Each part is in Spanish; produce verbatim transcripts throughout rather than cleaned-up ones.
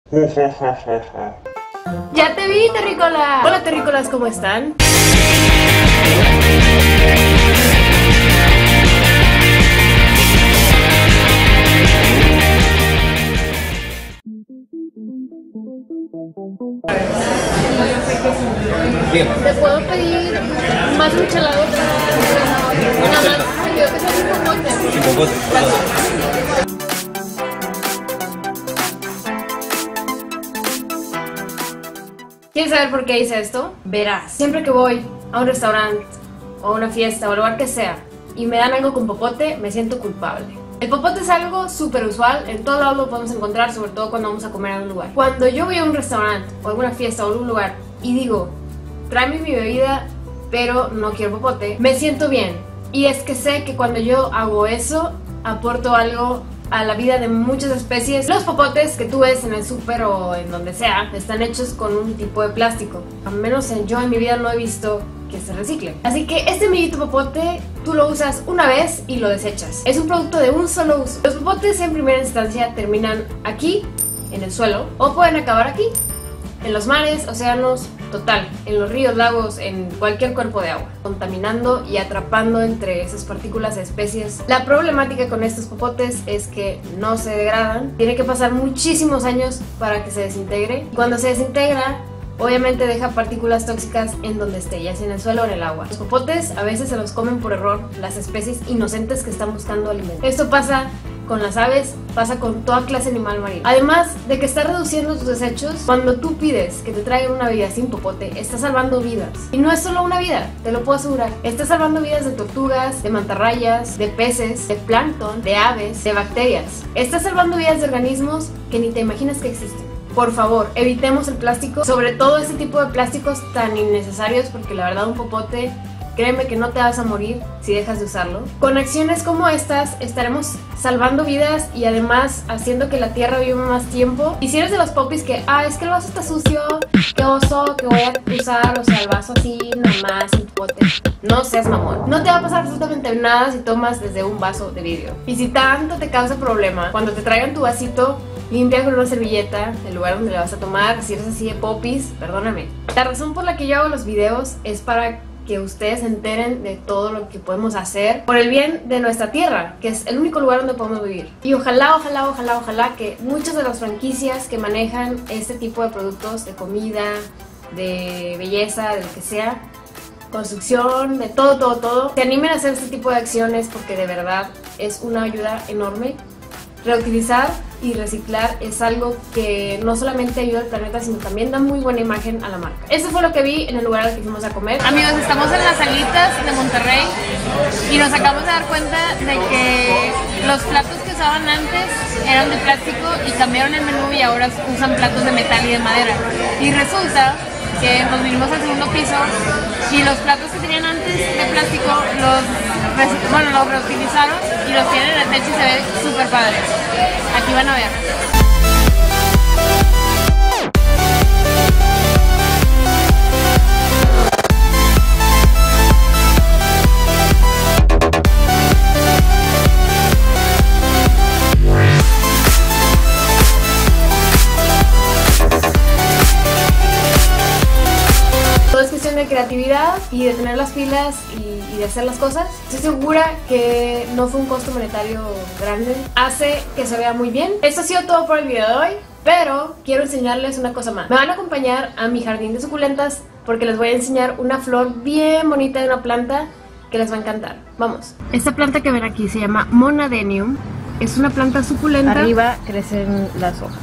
¡Ya te vi, terrícola! Hola, terrícolas, ¿cómo están? ¿Te puedo pedir más michelada? Nada más, me pidió que sea sin popote. Sin popote. ¿Quieres saber por qué hice esto? Verás, siempre que voy a un restaurante o a una fiesta o al lugar que sea y me dan algo con popote, me siento culpable. El popote es algo súper usual, en todo lado lo podemos encontrar, sobre todo cuando vamos a comer a un lugar. Cuando yo voy a un restaurante o a alguna fiesta o a algún lugar y digo, tráeme mi bebida, pero no quiero popote, me siento bien. Y es que sé que cuando yo hago eso, aporto algo a la vida de muchas especies. Los popotes que tú ves en el súper o en donde sea, están hechos con un tipo de plástico. Al menos yo en mi vida no he visto que se recicle. Así que este amiguito popote tú lo usas una vez y lo desechas. Es un producto de un solo uso. Los popotes en primera instancia terminan aquí, en el suelo, o pueden acabar aquí, en los mares, océanos, total, en los ríos, lagos, en cualquier cuerpo de agua, contaminando y atrapando entre esas partículas de especies. La problemática con estos popotes es que no se degradan, tiene que pasar muchísimos años para que se desintegre. Cuando se desintegra, obviamente deja partículas tóxicas en donde esté, ya sea en el suelo o en el agua. Los popotes a veces se los comen por error las especies inocentes que están buscando alimento. Esto pasa con las aves, pasa con toda clase de animal marino. Además de que está reduciendo tus desechos, cuando tú pides que te traigan una bebida sin popote, estás salvando vidas. Y no es solo una vida, te lo puedo asegurar. Estás salvando vidas de tortugas, de mantarrayas, de peces, de plancton, de aves, de bacterias. Estás salvando vidas de organismos que ni te imaginas que existen. Por favor, evitemos el plástico, sobre todo este tipo de plásticos tan innecesarios, porque la verdad un popote, créeme que no te vas a morir si dejas de usarlo. Con acciones como estas estaremos salvando vidas y además haciendo que la tierra viva más tiempo. Y si eres de los popis que, ah, es que el vaso está sucio, qué oso, que voy a usar, o sea, el vaso así, nada más, sin popote, no seas mamón. No te va a pasar absolutamente nada si tomas desde un vaso de vidrio. Y si tanto te causa problema, cuando te traigan tu vasito, limpia con una servilleta el lugar donde le vas a tomar. Si eres así de popis, perdóname. La razón por la que yo hago los videos es para que ustedes se enteren de todo lo que podemos hacer por el bien de nuestra tierra, que es el único lugar donde podemos vivir. Y ojalá, ojalá, ojalá, ojalá que muchas de las franquicias que manejan este tipo de productos de comida, de belleza, de lo que sea, construcción, de todo, todo, todo, se animen a hacer este tipo de acciones porque de verdad es una ayuda enorme. Reutilizar y reciclar es algo que no solamente ayuda al planeta, sino también da muy buena imagen a la marca. Eso fue lo que vi en el lugar al que fuimos a comer. Amigos, estamos en las Alitas de Monterrey y nos acabamos de dar cuenta de que los platos que usaban antes eran de plástico y cambiaron el menú y ahora usan platos de metal y de madera. Y resulta que nos vinimos al segundo piso y los platos que tenían antes de plástico los, bueno, los reutilizaron y los tienen en el techo y se ve súper padre. Aquí van a ver. De creatividad y de tener las pilas y, y de hacer las cosas. Estoy segura que no fue un costo monetario grande, hace que se vea muy bien. Esto ha sido todo por el video de hoy, pero quiero enseñarles una cosa más. Me van a acompañar a mi jardín de suculentas porque les voy a enseñar una flor bien bonita de una planta que les va a encantar. Vamos. Esta planta que ven aquí se llama Monadenium, es una planta suculenta. Arriba crecen las hojas.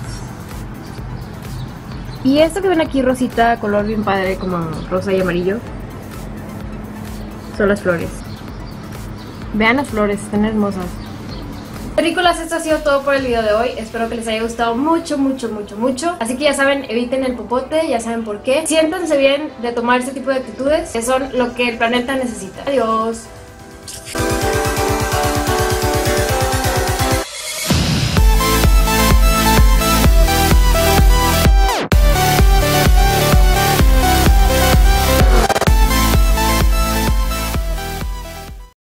Y esto que ven aquí rosita, color bien padre, como rosa y amarillo, son las flores. Vean las flores, están hermosas. Terrícolas, esto ha sido todo por el video de hoy. Espero que les haya gustado mucho, mucho, mucho, mucho. Así que ya saben, eviten el popote, ya saben por qué. Siéntanse bien de tomar este tipo de actitudes, que son lo que el planeta necesita. Adiós.